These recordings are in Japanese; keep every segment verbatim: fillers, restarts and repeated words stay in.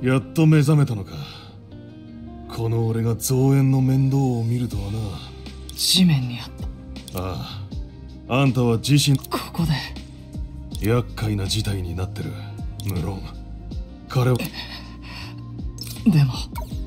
やっと目覚めたのか。この俺が増援の面倒を見るとはな。 地面にあった。 ああ、あんたは自身ここで厄介な事態になってる。無論彼はでも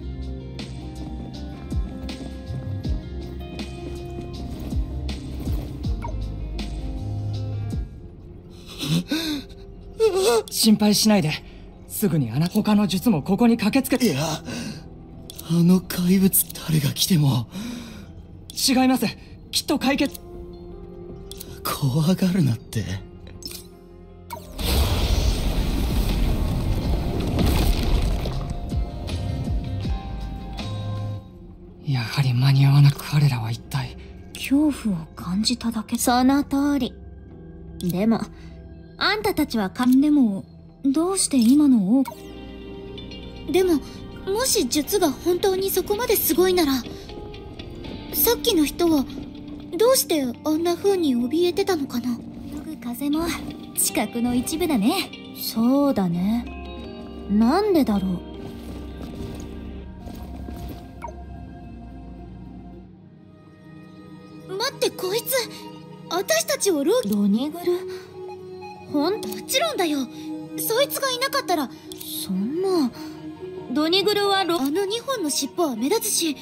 心配しないで。すぐにあな他の術もここに駆けつけて。 いや、あの怪物誰が来ても。 違います。きっと解決。 怖がるなって。 やはり間に合わなく。彼らは一体恐怖を感じただけ。その通り。でもあんたたちはかんでもどうして今のを。 でももし術が本当にそこまですごいなら、さっきの人はどうしてあんな風に怯えてたのかな。 吹く風も地殻の一部だね。そうだね。なんでだろう。待って、こいつ私たちをロドニグル。ほんもちろんだよ。そいつがいなかったら。 そんな。ドニグルはロあのにほんの尻尾は目立つし。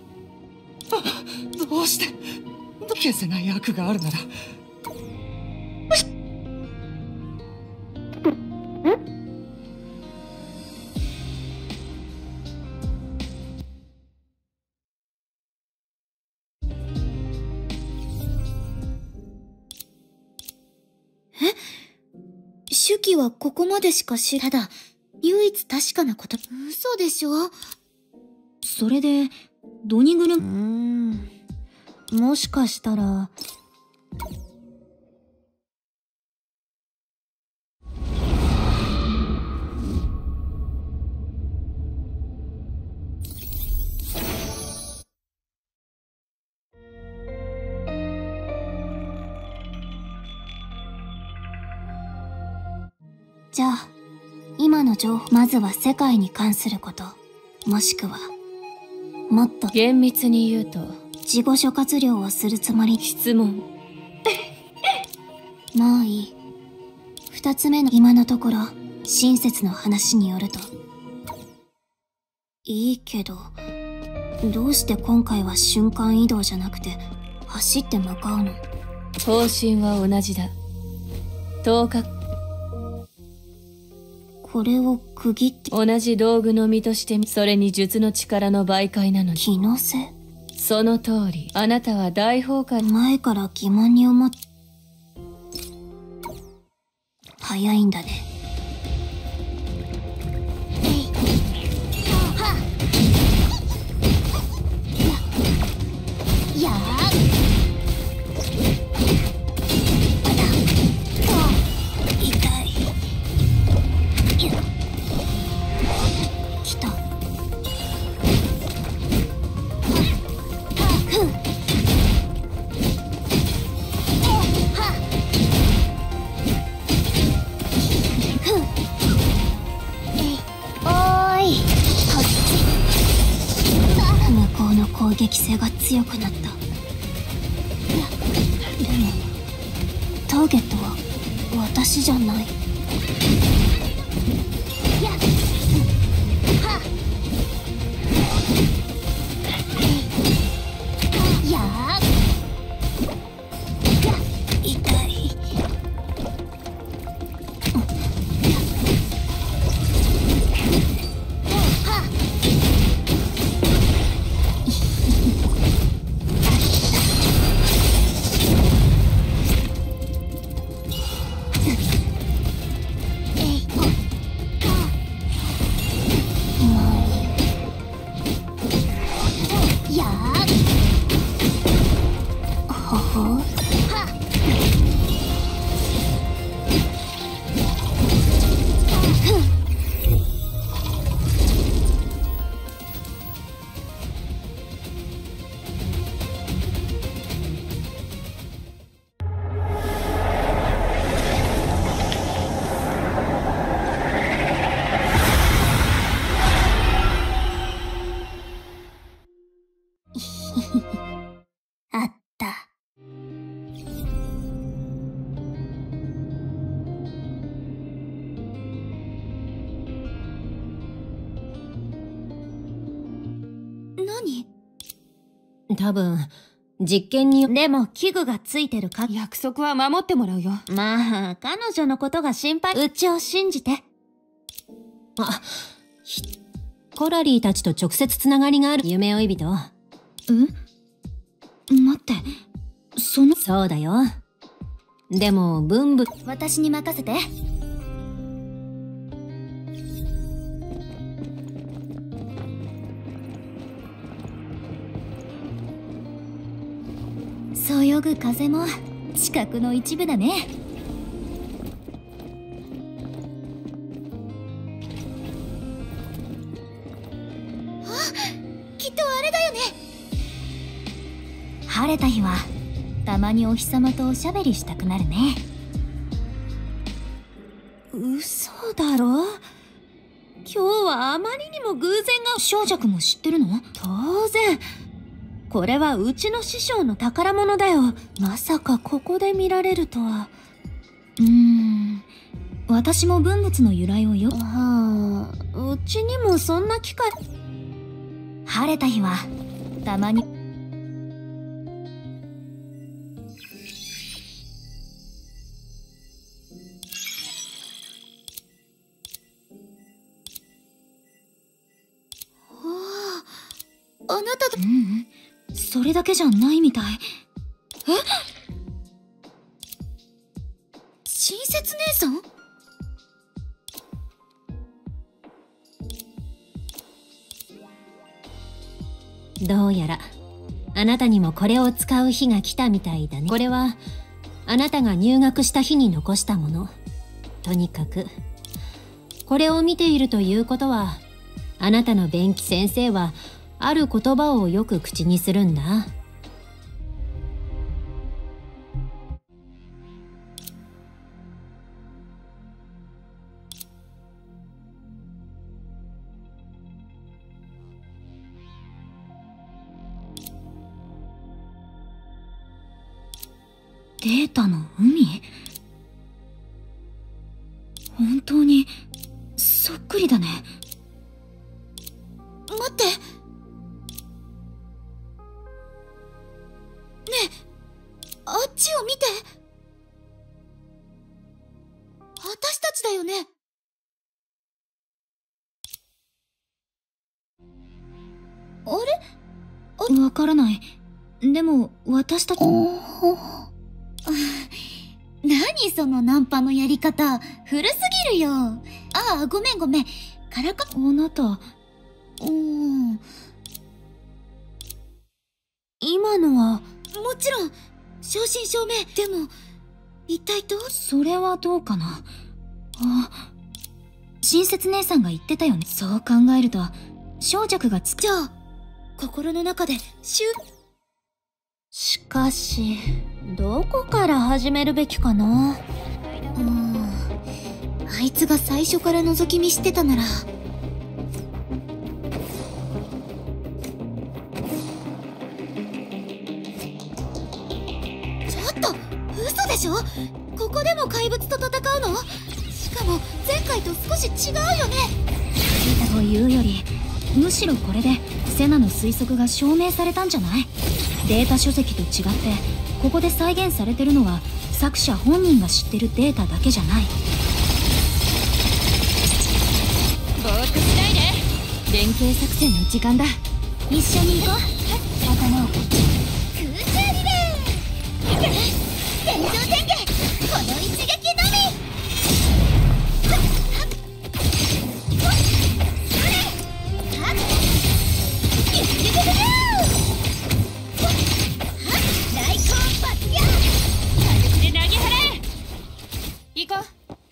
あ、どうして消せない悪があるなら。 え？手記はここまでしか知らだ。唯一確かなこと。嘘でしょ？ それでドニグル。うーん、もしかしたら。じゃあ今の情報、まずは世界に関すること、もしくはもっと厳密に言うと事後諸葛亮をするつもり。 質問もういい。二つ目の、今のところ親切の話によると。いいけどどうして今回は瞬間移動じゃなくて走って向かうの？ 方針は同じだ。とおかこれを区切って。 同じ道具の身として、それに術の力の媒介なのに。 気のせい？ その通り。あなたは大崩壊。 前から疑問に思っ。早いんだね。やあ攻撃性が強くなった。でもターゲットは私じゃない。やあ痛い。 多分、実験に。 でも器具がついてるか。 約束は守ってもらうよ。 まあ、彼女のことが心配。うちを信じて。 あ、ひ、コラリーたちと直接つながりがある夢追い人。 ん？待って、その。 そうだよ。でも、文武。 私に任せて。そよぐ風も視覚の一部だね。あ、きっとあれだよね。晴れた日はたまにお日様とおしゃべりしたくなるね。 嘘だろ？今日はあまりにも偶然が。 少爵も知ってるの？ 当然。これはうちの師匠の宝物だよ。まさかここで見られるとは。 うーん。私も文物の由来をよ。 はあ、うちにもそんな機会。 晴れた日はたまに。あなたと。ううん、それだけじゃないみたい。え？親切姉さん？ どうやら、あなたにもこれを使う日が来たみたいだね。これは、あなたが入学した日に残したもの。とにかく、これを見ているということは、あなたの弁記先生は、ある言葉をよく口にするんだ。 データの海？本当にそっくりだね。待って。ねえ、あっちを見て。私たちだよね。あれ？わからない。でも私たち。何そのナンパのやり方。古すぎるよ。ああ、ごめんごめん。からか。あなた。うーん。 今のは。 もちろん、正真正銘。でも、一体どう？それはどうかな。あ、親切姉さんが言ってたよね。そう考えると、小弱がつく。じゃあ、心の中で、しゅ、 しかし、どこから始めるべきかな。 うーん。あいつが最初から覗き見してたなら。ちょっと、嘘でしょ？ここでも怪物と戦うの？しかも、前回と少し違うよね。というより、むしろこれで、セナの推測が証明されたんじゃない？データ書籍と違ってここで再現されてるのは作者本人が知ってるデータだけじゃない。 ぼーっとしないで。連携作戦の時間だ。 一緒に行こう。頭を空中リレー。天井天下、この一撃のみ。 行こう。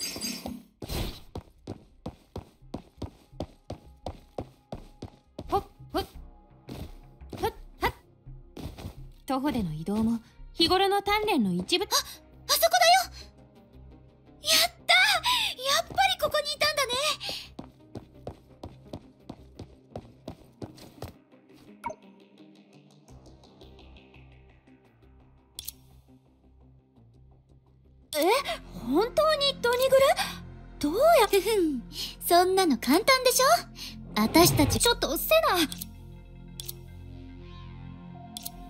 ほっほっほっはっ。徒歩での移動も日頃の鍛錬の一部。あ、 あそこだよ。やったー、やっぱりここにいたんだね。 え、本当にドニグル？どうやって？ ふん、そんなの簡単でしょ。私たち。 ちょっとセナ。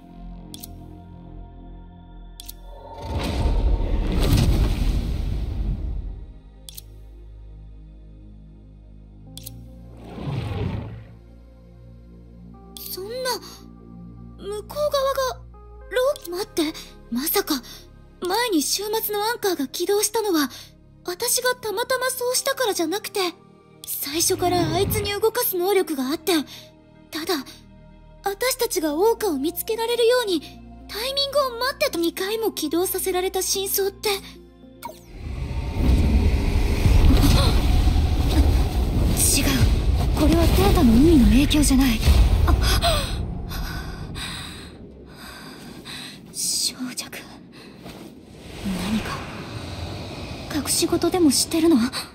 週末のアンカーが起動したのは、私がたまたまそうしたからじゃなくて、最初からあいつに動かす能力があって、ただ、私たちが桜花を見つけられるように、タイミングを待ってとにかいも起動させられた真相って、違う。これはデータの意味の影響じゃない。小弱。何か、隠し事でもしてるの？